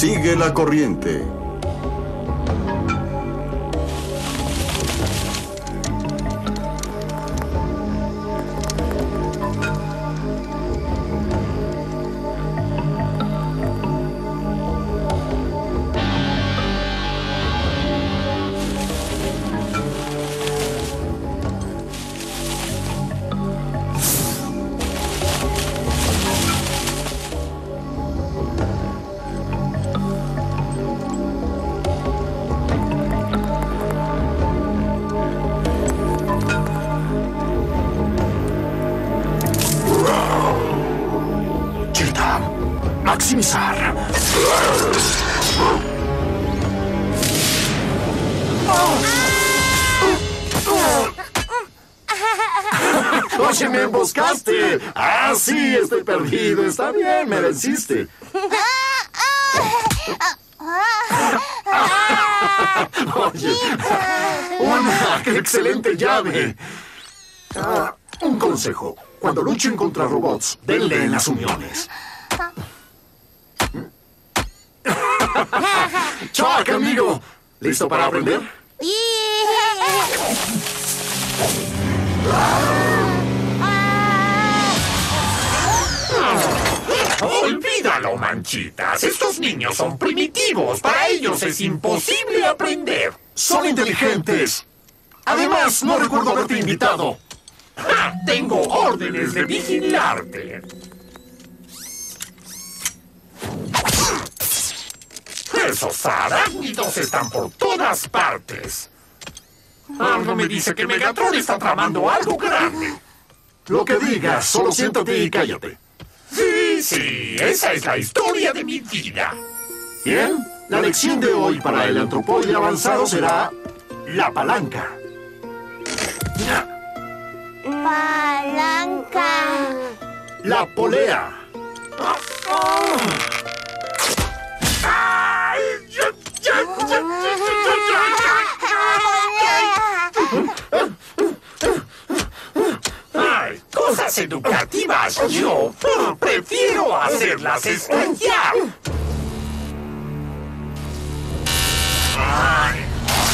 Sigue la corriente. Maximizar. Oye, me emboscaste. Ah, sí, estoy perdido. Está bien, me venciste. Oye, una excelente llave. Un consejo. Cuando luchen contra robots, denle en las uniones. ¡Chuck, amigo! ¿Listo para aprender? Olvídalo, manchitas. Estos niños son primitivos. Para ellos es imposible aprender. ¡Son inteligentes! Además, no recuerdo haberte invitado. ¡Ja! Tengo órdenes de vigilarte. Esos arácnidos están por todas partes. Algo me dice que Megatron está tramando algo grande. Lo que digas, solo siéntate y cállate. Sí, esa es la historia de mi vida. Bien, la lección de hoy para el antropoide avanzado será la palanca. Palanca. La polea. ¡Ay! Cosas educativas. Yo prefiero hacerlas estallar. ¡Ay!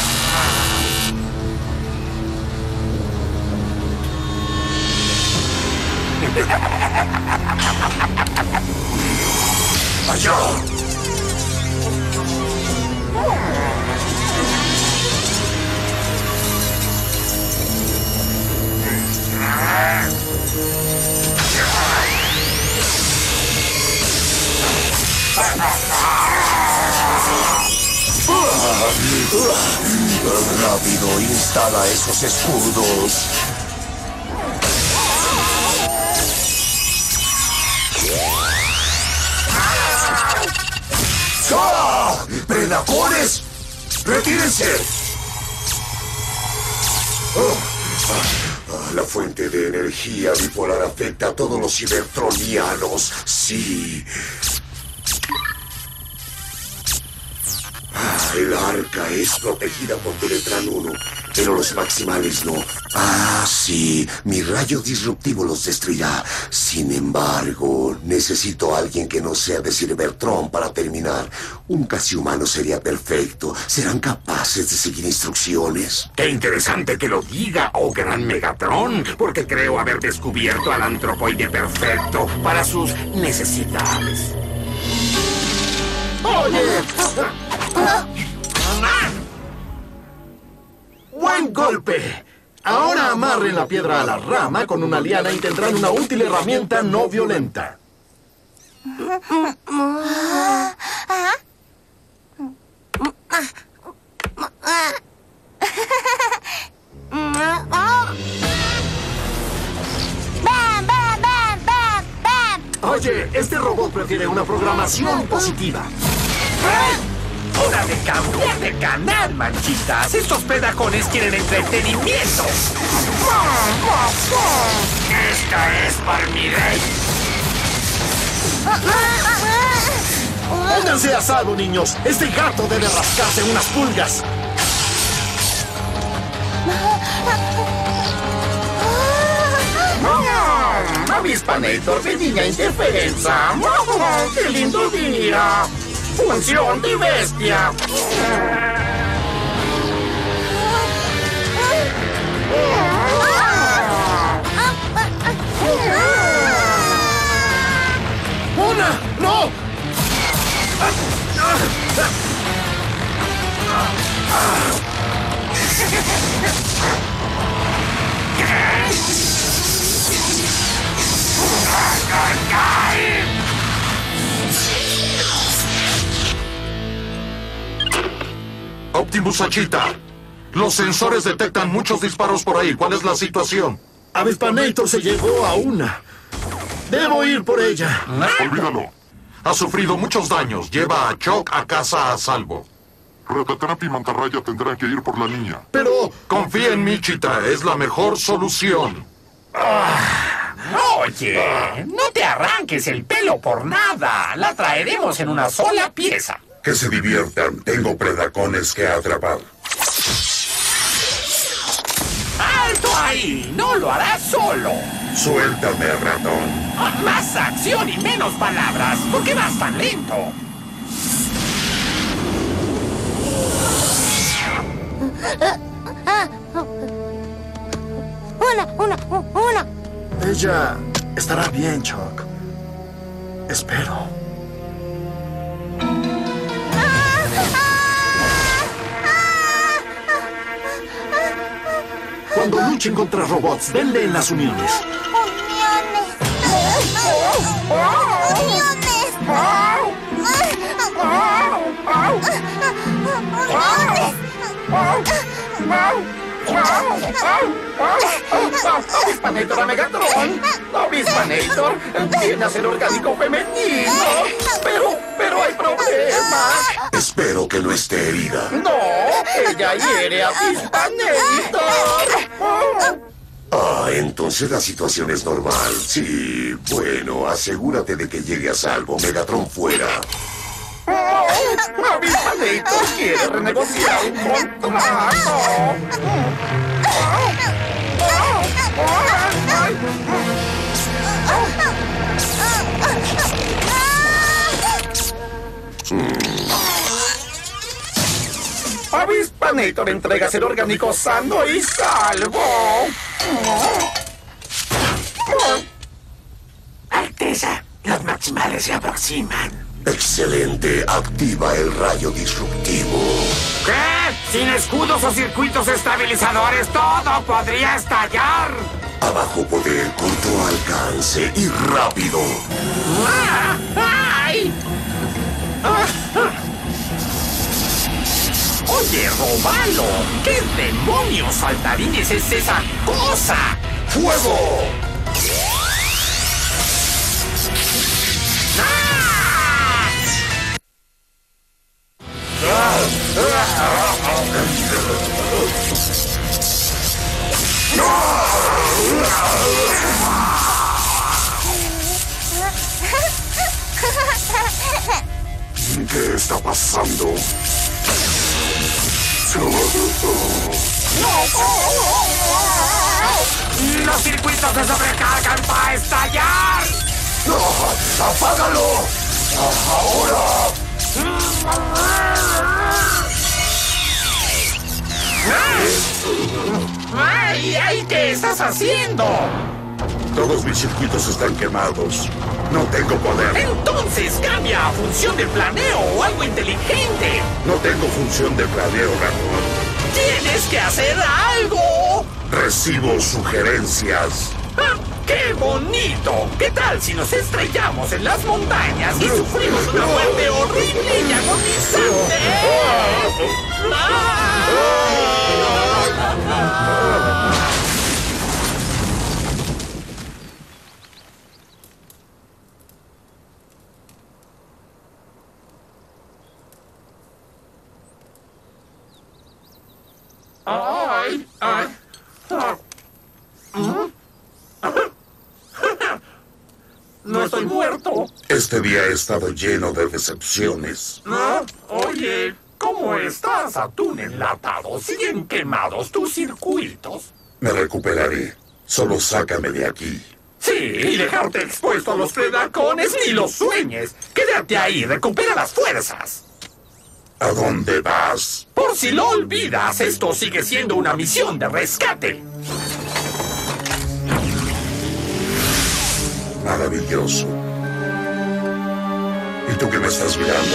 ¡Allá! Rápido, instala esos escudos. ¡Ah! ¡Predacores! ¡Retírense! La fuente de energía bipolar afecta a todos los cibertronianos. Sí. El arca es protegida por Teletran 1, pero los maximales no. Ah, sí, mi rayo disruptivo los destruirá. Sin embargo, necesito a alguien que no sea de Cybertron para terminar. Un casi humano sería perfecto. ¿Serán capaces de seguir instrucciones? Qué interesante que lo diga, oh gran Megatron, porque creo haber descubierto al antropoide perfecto para sus necesidades. ¡Oye! ¡Buen golpe! Ahora amarren la piedra a la rama con una liana y tendrán una útil herramienta no violenta. ¡Bam, bam, bam, bam, bam! Oye, este robot prefiere una programación positiva. ¡Hora de cambiar de canal, manchitas! Estos pedacones quieren entretenimiento. ¡Esta es para mi rey! Pónganse a salvo, niños. Este gato debe rascarse unas pulgas. ¡Avispanator de niña interferencia! ¡Qué lindo día! ¡Función de bestia! ¡Una! ¡No! Optimus Achita, los sensores detectan muchos disparos por ahí. ¿Cuál es la situación? Avispanator se llevó a una. Debo ir por ella. Olvídalo. Ha sufrido muchos daños. Lleva a Chuck a casa a salvo. Ratatrap y Mantarraya tendrán que ir por la niña. Pero... Confía en mí, Cheetah. Es la mejor solución. Oye, no te arranques el pelo por nada. La traeremos en una sola pieza. Que se diviertan. Tengo predacones que atrapar. ¡Alto ahí! ¡No lo harás solo! Suéltame, ratón. Más acción y menos palabras. ¿Por qué vas tan lento? Una. ella estará bien, Chuck. Espero. Cuando luchen contra robots, denle en las uniones. ¡Avispanator a Megatron! ¡Avispanator! ¡Viene a ser orgánico femenino! ¡Pero hay problemas! Espero que no esté herida. ¡No! ¡Ella hiere a Avispanator! Entonces la situación es normal. Sí, bueno, asegúrate de que llegue a salvo. Megatron fuera. ¡Avispanator quiere renegociar un contrato! Avispanator entrega ser orgánico sano y salvo. Alteza, los maximales se aproximan. Excelente. Activa el rayo disruptivo. ¿Qué? Sin escudos o circuitos estabilizadores, todo podría estallar. A bajo poder, corto alcance y rápido. ¡Ay! Oye, Robalo, ¿qué demonios saltarines es esa cosa? ¡Fuego! ¿Qué está pasando? Los circuitos se sobrecargan para estallar. ¡No! ¡Apágalo! ¡Ahora! ¡Ay! ¿Qué estás haciendo? Todos mis circuitos están quemados. No tengo poder. Entonces cambia a función de planeo o algo inteligente. No tengo función de planeo, ratón. ¡Tienes que hacer algo! Recibo sugerencias. ¡Ah, ¡qué bonito! ¿Qué tal si nos estrellamos en las montañas y sufrimos una muerte horrible y agonizante? No estoy muerto. Este día he estado lleno de decepciones. ¿No? Oye, ¿cómo estás, atún enlatado? ¿Siguen quemados tus circuitos? Me recuperaré. Solo sácame de aquí. Sí, y dejarte expuesto a los predacones ni los sueñes. Quédate ahí, recupera las fuerzas. ¿A dónde vas? Por si lo olvidas, esto sigue siendo una misión de rescate. Maravilloso. ¿Y tú qué me estás mirando?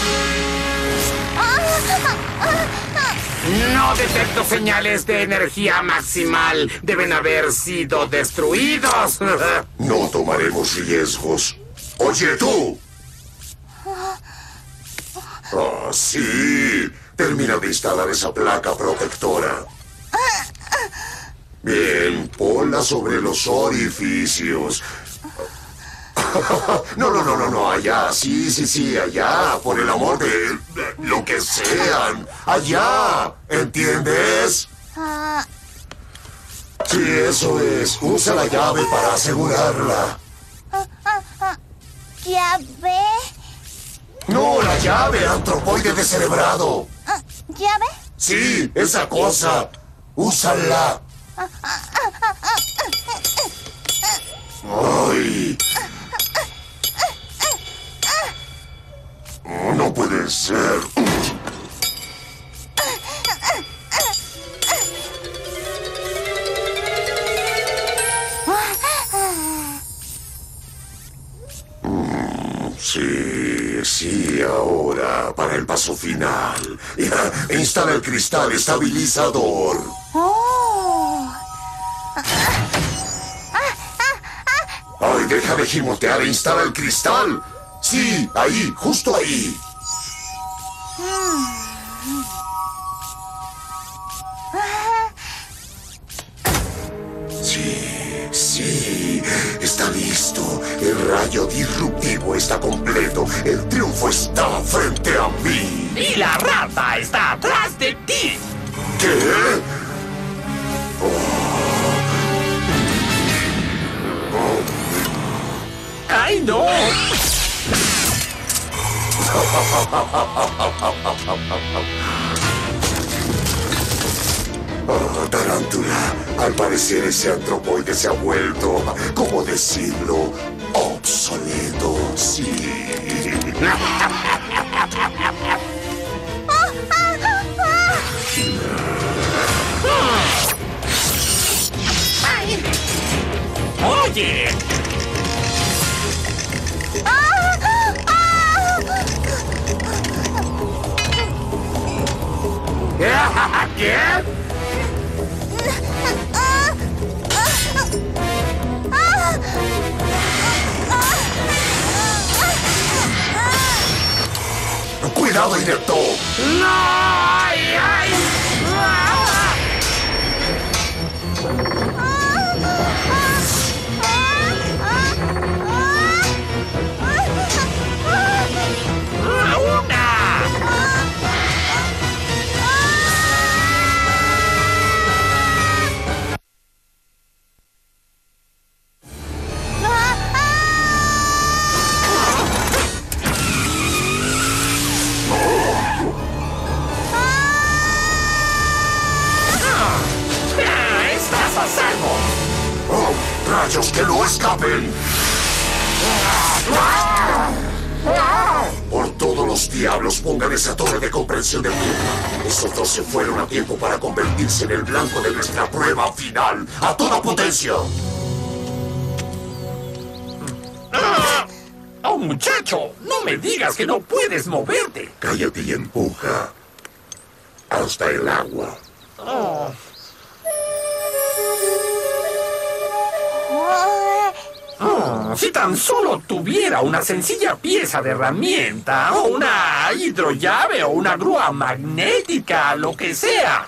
No detecto señales de energía maximal. Deben haber sido destruidos. No tomaremos riesgos. Oye, tú. Oh, sí. Termina de instalar esa placa protectora. Bien, ponla sobre los orificios. No, allá, sí, allá, por el amor de lo que sean, allá, ¿entiendes? Sí, eso es, usa la llave para asegurarla. ¿Llave? No, la llave, antropoide descerebrado. ¿Llave? Sí, esa cosa, úsala. Ay. No puede ser. Sí, ahora, para el paso final. Instala el cristal estabilizador. Ay, deja de gimotear e instala el cristal. Sí, ahí, justo ahí. Sí, está listo. El rayo disruptivo está completo. El triunfo está frente a mí. Y la rata está atrás de ti. ¿Qué? ¡Ay, no! Oh, tarántula. Al parecer ese antropoide se ha vuelto, ¿cómo decirlo? Obsoleto, sí. ¡Oye! ¿Qué? ¡Cuidado, inepto! ¡No! ¡Ay, ay! ¡Estás a salvo! ¡Oh, rayos, que no escapen! Por todos los diablos, pongan esa torre de comprensión de turno. Esos dos se fueron a tiempo para convertirse en el blanco de nuestra prueba final. ¡A toda potencia! ¡Oh, muchacho! ¡No me digas que no puedes moverte! Cállate y empuja. Hasta el agua. Si tan solo tuviera una sencilla pieza de herramienta, o una hidrollave, o una grúa magnética, lo que sea.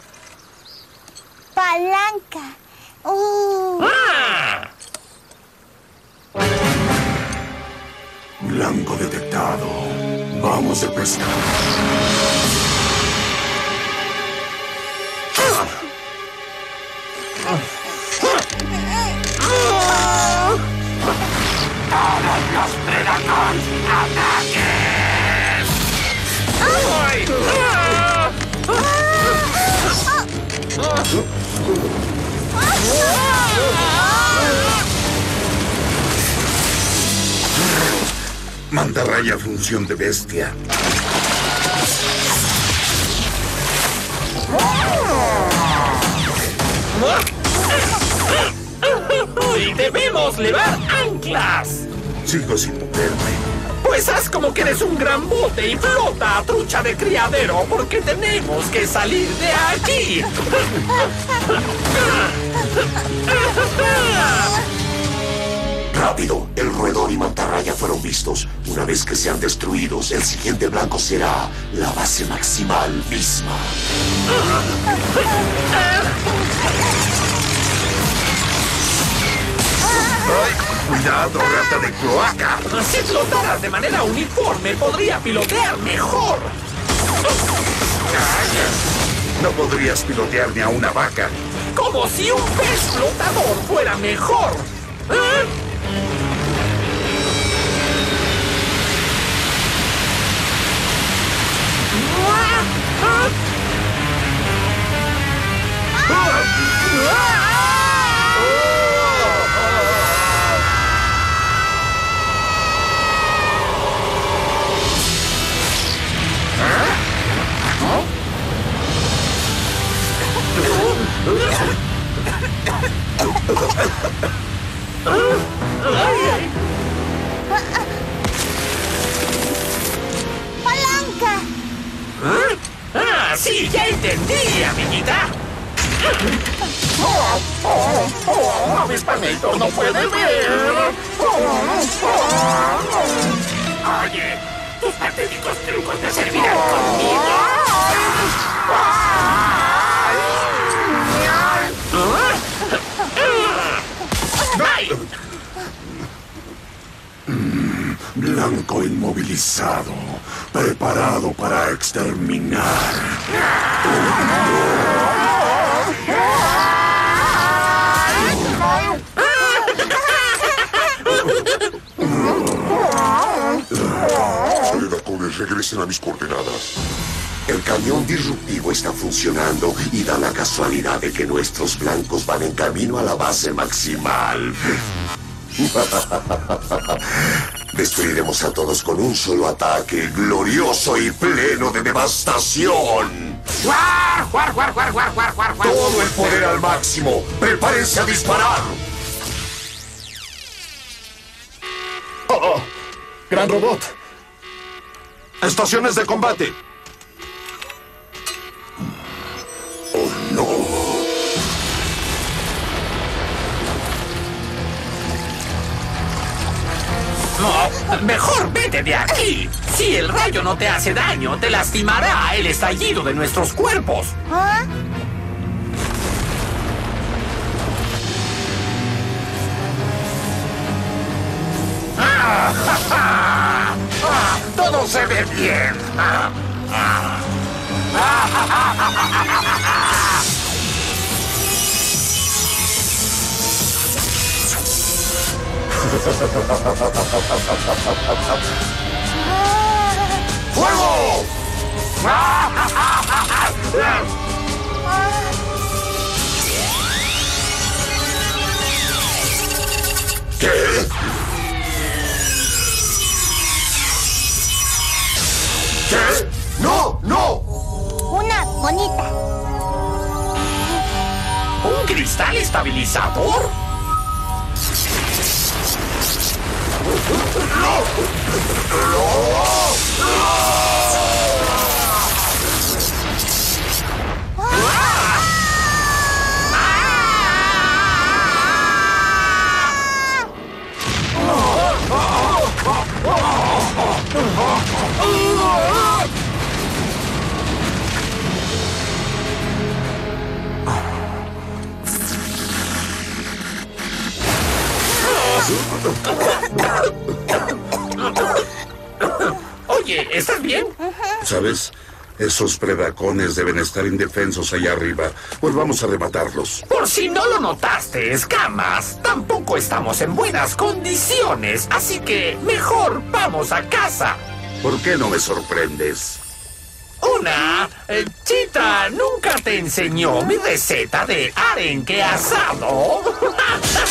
Palanca. ¡Ah! Blanco detectado. Vamos de pesca. ¡Todos los Predacons ataquen! ¡Ay! mantarraya función de bestia. ¡Y debemos levar anclas! Sigo sin moverme. Pues haz como que eres un gran bote y flota, trucha de criadero, porque tenemos que salir de aquí. ¡Rápido! El roedor y mantarraya fueron vistos. Una vez que sean destruidos, el siguiente blanco será la base maximal misma. ¡Ay! ¡Cuidado, rata de cloaca! Si flotaras de manera uniforme, podría pilotear mejor. No podrías pilotear ni a una vaca. Como si un pez flotador fuera mejor. ¡Palanca! Ah, sí, ya entendí, amiguita. Avispanator no puede ver. Oye, tus patéticos trucos te servirán conmigo. Blanco inmovilizado, preparado para exterminar. Predatores, regresen a mis coordenadas. El cañón disruptivo está funcionando y da la casualidad de que nuestros blancos van en camino a la base maximal. Destruiremos a todos con un solo ataque, glorioso y pleno de devastación. Todo el poder al máximo. ¡Prepárense a disparar! ¡Oh! ¡Gran robot! ¡Estaciones de combate! ¡Oh, no! No, mejor vete de aquí. Si el rayo no te hace daño, te lastimará el estallido de nuestros cuerpos. ¿Ah? Todo se ve bien. ¡Fuego! ¿Qué? ¿Qué? ¡No! ¡No! Una bonita. ¿Un cristal estabilizador? Oye, ¿estás bien? ¿Sabes? Esos predacones deben estar indefensos allá arriba. Pues vamos a rematarlos. Por si no lo notaste, escamas, tampoco estamos en buenas condiciones, así que mejor vamos a casa. ¿Por qué no me sorprendes? Chita nunca te enseñó mi receta de arenque asado.